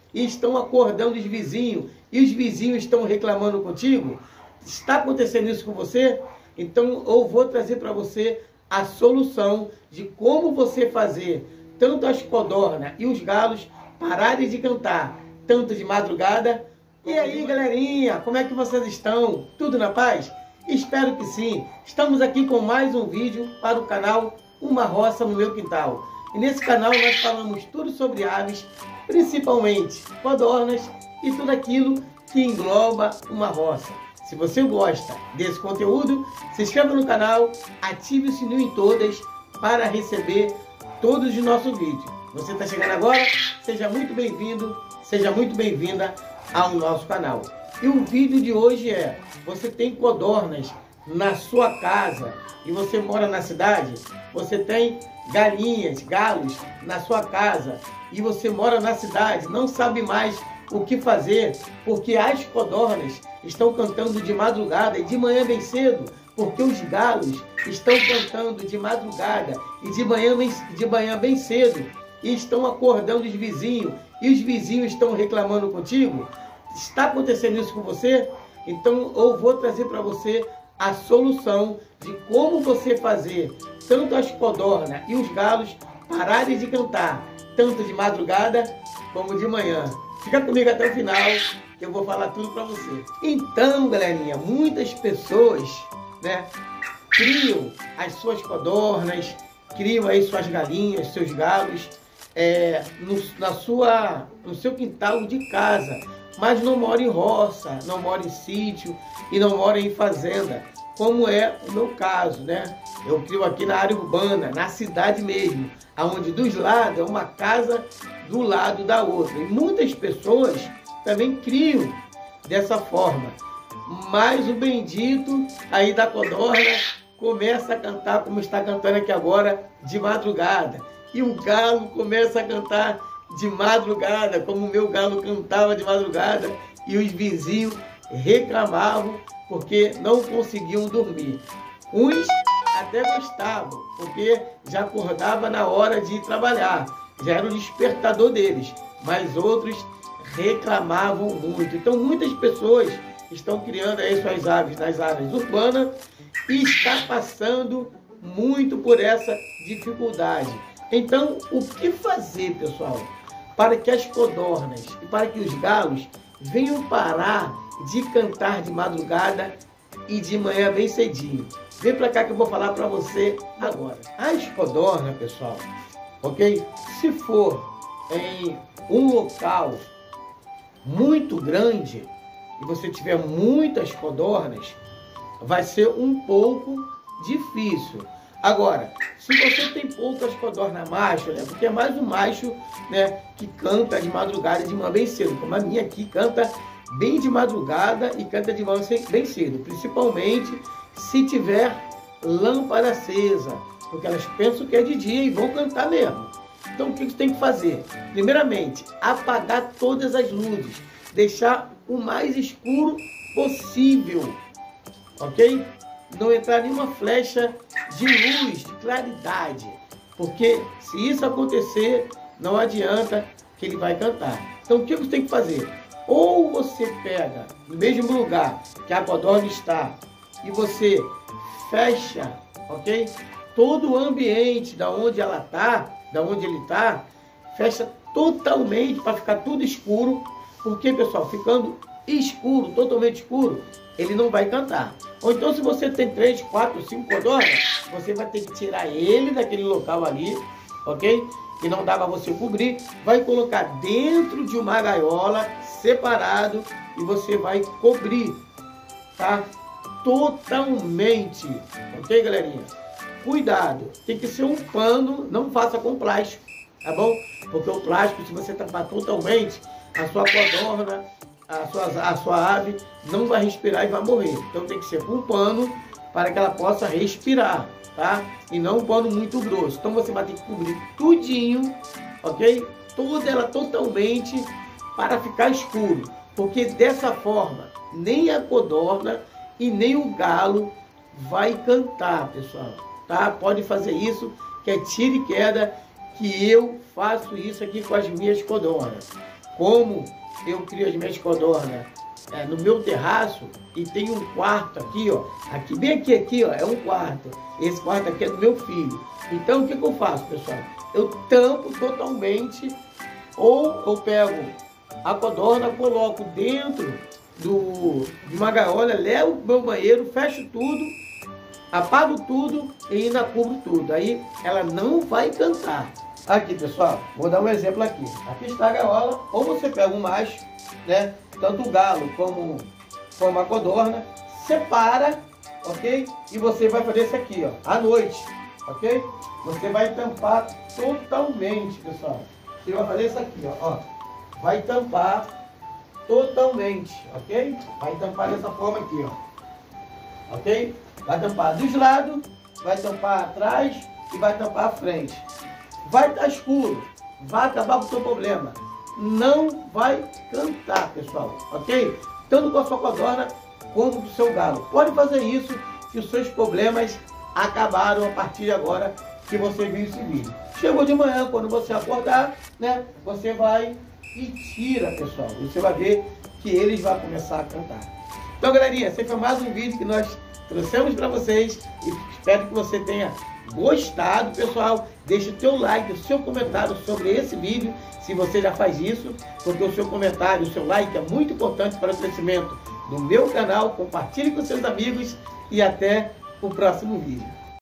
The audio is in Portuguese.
e estão acordando os vizinhos, e os vizinhos estão reclamando contigo? Está acontecendo isso com você? Então eu vou trazer para você a solução de como você fazer tanto as codornas e os galos pararem de cantar, tanto de madrugada. E aí, galerinha, como é que vocês estão? Tudo na paz? Espero que sim. Estamos aqui com mais um vídeo para o canal Uma Roça no Meu Quintal. E nesse canal nós falamos tudo sobre aves, principalmente codornas e tudo aquilo que engloba uma roça. Se você gosta desse conteúdo, se inscreva no canal, ative o sininho em todas para receber todos os nossos vídeos. Você está chegando agora? Seja muito bem-vindo, seja muito bem-vinda ao nosso canal. E o vídeo de hoje é: você tem codornas na sua casa e você mora na cidade? Você tem galinhas, galos na sua casa e você mora na cidade, não sabe mais o que fazer, porque as codornas estão cantando de madrugada e de manhã bem cedo, porque os galos estão cantando de madrugada e de manhã bem cedo, e estão acordando os vizinhos, e os vizinhos estão reclamando contigo? Está acontecendo isso com você? Então eu vou trazer para você a solução de como você fazer tanto as codornas e os galos pararem de cantar, tanto de madrugada como de manhã. Fica comigo até o final, que eu vou falar tudo para você. Então, galerinha, muitas pessoas, criam as suas codornas, criam aí suas galinhas, seus galos, no seu quintal de casa, mas não mora em roça, não mora em sítio e não mora em fazenda, como é o meu caso, Eu crio aqui na área urbana, na cidade mesmo, onde dos lados é uma casa do lado da outra. E muitas pessoas também criam dessa forma. Mas o bendito aí da codorna começa a cantar como está cantando aqui agora, de madrugada. E o galo começa a cantar de madrugada, como o meu galo cantava de madrugada, e os vizinhos reclamavam porque não conseguiam dormir. Uns até gostavam, porque já acordava na hora de ir trabalhar, já era o despertador deles, mas outros reclamavam muito. Então muitas pessoas estão criando aí suas aves nas áreas urbanas e está passando muito por essa dificuldade. Então, o que fazer, pessoal, para que as codornas e para que os galos venham parar de cantar de madrugada e de manhã bem cedinho? Vem para cá que eu vou falar para você agora. As codornas, pessoal, ok? Se for em um local muito grande e você tiver muitas codornas, vai ser um pouco difícil. Agora, se você tem poucas codornas macho, porque é mais o macho, que canta de madrugada e de manhã bem cedo, como a minha aqui canta bem de madrugada e canta de manhã bem cedo, principalmente se tiver lâmpada acesa, porque elas pensam que é de dia e vão cantar mesmo. Então o que você tem que fazer? Primeiramente, apagar todas as luzes, deixar o mais escuro possível, ok? Não entrar nenhuma flecha de luz, de claridade, porque se isso acontecer, não adianta que ele vai cantar. Então o que você tem que fazer? Ou você pega no mesmo lugar que a codorna está e você fecha, ok? Todo o ambiente da onde ela está, da onde ele está, fecha totalmente para ficar tudo escuro, porque, pessoal, ficando escuro, totalmente escuro, ele não vai cantar. Ou então, se você tem 3, 4, 5 codornas, você vai ter que tirar ele daquele local ali, ok? Que não dá para você cobrir, vai colocar dentro de uma gaiola, separado, e você vai cobrir, tá? Totalmente, ok, galerinha? Cuidado, tem que ser um pano, não faça com plástico, tá bom? Porque o plástico, se você tapar totalmente, a sua codorna, a sua ave não vai respirar e vai morrer. Então tem que ser com um pano para que ela possa respirar, tá? E não um pano muito grosso. Então você vai ter que cobrir tudinho, ok? Toda ela totalmente para ficar escuro. Porque dessa forma, nem a codorna e nem o galo vai cantar, pessoal, tá? Pode fazer isso, que é tiro e queda, que eu faço isso aqui com as minhas codornas. como eu crio as minhas codornas no meu terraço e tem um quarto aqui, ó, aqui, bem aqui, ó, é um quarto. Esse quarto aqui é do meu filho. Então, o que eu faço, pessoal? Eu tampo totalmente, ou eu pego a codorna, coloco dentro de uma gaiola, levo para o meu banheiro, fecho tudo, apago tudo e ainda cubro tudo. Aí ela não vai cantar. Aqui, pessoal, vou dar um exemplo aqui. Aqui está a gaiola, ou você pega um macho, né? Tanto o galo como a codorna, separa, ok? E você vai fazer isso aqui, ó, à noite, ok? Você vai tampar totalmente, pessoal. Você vai fazer isso aqui, ó. Vai tampar totalmente, ok? Vai tampar dessa forma aqui, ó. Ok? Vai tampar dos lados, vai tampar atrás e vai tampar a frente. Vai estar escuro, vai acabar com o seu problema. Não vai cantar, pessoal, ok? Tanto com a sua codorna como com o seu galo. Pode fazer isso, que os seus problemas acabaram a partir de agora que você viu esse vídeo. Chegou de manhã, quando você acordar, né? Você vai e tira, pessoal. Você vai ver que eles vão começar a cantar. Então, galerinha, esse foi mais um vídeo que nós trouxemos para vocês e espero que você tenha gostado, pessoal. Deixe o teu like, o seu comentário sobre esse vídeo, se você já faz isso, porque o seu comentário, o seu like é muito importante para o crescimento do meu canal. Compartilhe com seus amigos e até o próximo vídeo.